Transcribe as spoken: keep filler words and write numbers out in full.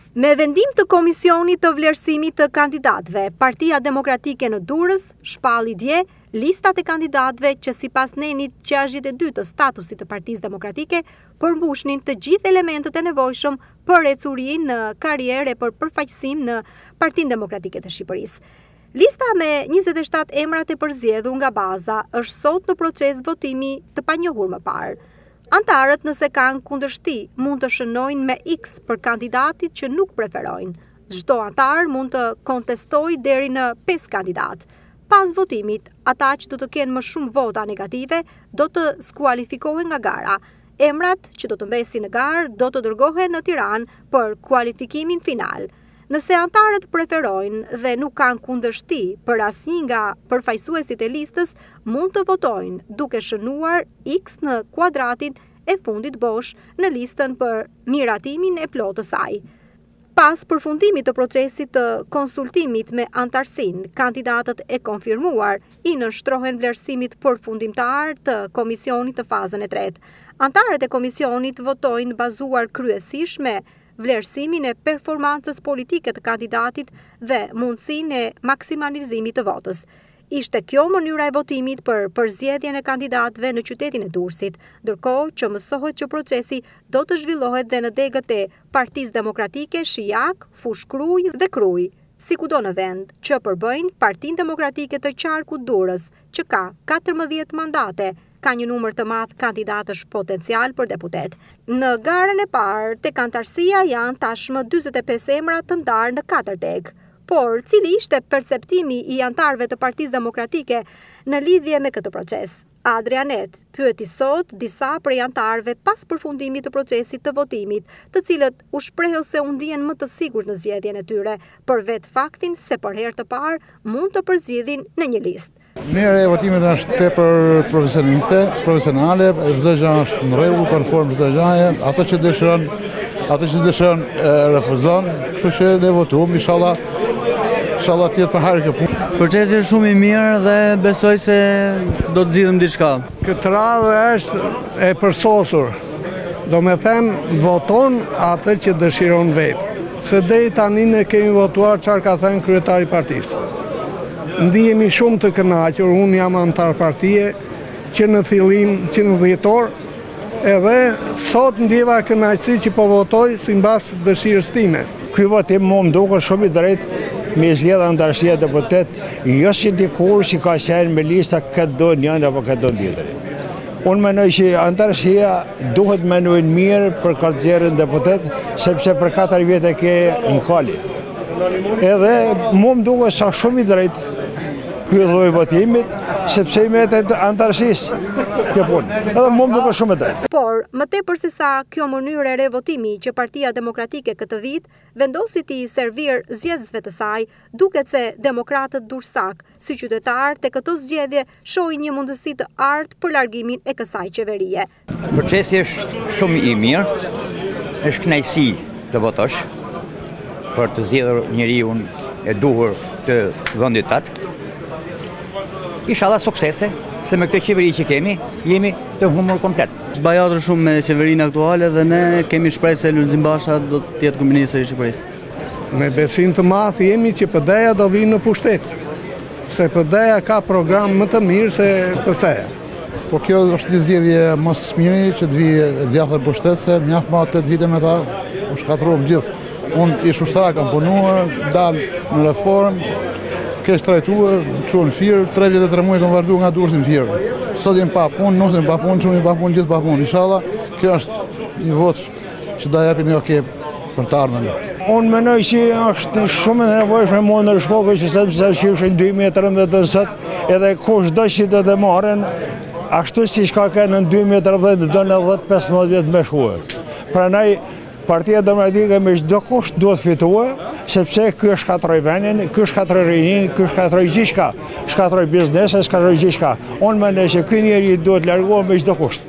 Me vendim të Komisionit të Vlerësimit të Kandidatëve, Partia Demokratike në Durrës shpalli dje listat e kandidatëve që sipas nenit gjashtëdhjetë e dy të statusit të Partisë Demokratike përmbushnin të gjithë elementët e nevojshëm për ecuri në karrierë e për përfaqësim në Partinë Demokratike të Shqipërisë. Lista me njëzet e shtatë emrat e përzgjedhur nga baza është sot në proces votimi të panjohur më parë. Antarët nëse kanë kundërshti mund të shënojnë me X për kandidatit që nuk preferojnë. Çdo antar mund të kontestojë deri në pesë kandidat. Pas votimit, ata që do të kenë më shumë vota negative do të skualifikohen nga gara. Emrat që do të mbesin në garë do të dërgohen në Tiranë për kualifikimin final. Nëse antarët preferojnë dhe nuk kanë kundërshti për asnjë nga përfaqësuesit e listës, mund të votojnë duke shënuar X në kuadratin e fundit bosh në listën për miratimin e plotë të saj. Pas përfundimit të procesit të konsultimit me antarësinë, kandidatët e konfirmuar i nënshtrohen vlerësimit përfundimtar të komisionit të fazën e tretë. Antarët e komisionit votojnë bazuar kryesisht me vlerësimin e performancës politike të kandidatit dhe mundësinë e maksimalizimit të votës. Ishte kjo mënyra e votimit për përzgjedhjen e kandidatëve në qytetin e Durrësit, ndërkohë që mësohet që procesi do të zhvillohet dhe në degët e Partisë Demokratike, Shijak, Fushë Kruj dhe Kruj, sikudo në vend, që përbëjnë Partinë Demokratike të Qarkut Durrës, që ka katërmbëdhjetë mandate, ka një numër të madh kandidatësh potencial për deputet. Në garën e parë, tek antarësia janë tashmë dyzet e pesë emra të ndarë në katër degë. Por, cili ishte perceptimi i antarëve të Partisë Demokratike në lidhje me këtë proces? Adrianet pyeti sot disa prej antarëve pas përfundimit të procesit të votimit, të cilët u shprehën se u ndjen më të sigurt në zgjedhjen e tyre, për vetë faktin se për herë të parë mund të përzgjidhin në një listë. Mënyra e votimit është tepër profesioniste, profesionale, çdo gjë është në rregull, konform çdo gjëje, ato që dëshiron, ato që dëshiron refuzon, kështu që ne votojmë, inshallah, inshallah të jetë për hajër kjo punë. Procesi është shumë i mirë dhe besoj se do të zgjidhim diçka. Këtë radhë është e përsosur. Do me them, voton atë që dëshiron vetë. Se deri tani ne kemi votuar çfarë ka thënë kryetari i partisë. Ndihemi shumë të kënaqur, unë jam antar partie që në fillim, që në dhjetor, edhe sot ndjeva kënaqësi që po votoj sipas dëshirës time. Ky votim më më duket shumë i drejtë me zgjedhje antarësia deputet, jo si dikur që ka qenë me lista këtë do njën apo këtë do tjetër. Unë menoj që antarësia duhet menojnë mirë për kartëgjerën deputet, sepse për katër vjetë e ke në kali. Edhe më më duket sa shumë i drejtë ky lloj votimit, sepse i metet antarësisë kjo punë. Edhe më më duket shumë e drejtë. Por, më tepër se sa kjo mënyrë e revotimi që Partia Demokratike këtë vit vendosi t'i servir zgjedhësve të saj, duket se demokratët durrësak, si qytetar te këto zgjedhje shohin një mundësi të artë për largimin e kësaj qeverie. Procesi është shumë i mirë, është kënaqësi të votosh për të zgjedhur njeriu e duhur të vendit tat. Inshallah suksese, se me këtë qeveri që kemi, jemi të humur komplet. Zbajatër shumë me qeverinë aktuale dhe ne kemi shpresë se Lulzim Basha do të jetë kryeministri i Shqipërisë. Me besim të madh jemi që P D-ja do vinë në pushtet, se P D-ja ka program më të mirë se P S-ja. Po kjo është një zgjedhje më së smiri që të vijë djathtë në pushtet, se mjaft më tetë vite me ta u shkatërruam gjithë. Unë ish ushtrar kam punuar, dal në reformë, kesh trajtuar, çu në firë, tre vjetë e tre muaj kam vazhduar nga Durrësi në firë. Sot jem pa punë, nosim pa punë, çuni pa punë, gjithë pa punë. Inshallah, kjo është një votë që do japim jo ke për të ardhmen. Unë menoj që është shumë e nevojshme më në shkokë që sepse që është dy mijë e tridhjetë sot, edhe kushdo që do të marrin, ashtu siç ka qenë në dy mijë e tridhjetë do në dhjetë pesëmbëdhjetë vjet më shkuar. Prandaj Partia Demokratike me çdo kusht duhet fituar, sepse ky shkatroi vendin, ky shkatroi rinin, ky shkatroi gjithçka, shkatroi biznesin, shkatroi gjithçka. Unë mendoj se ky njeri duhet larguar me çdo kusht.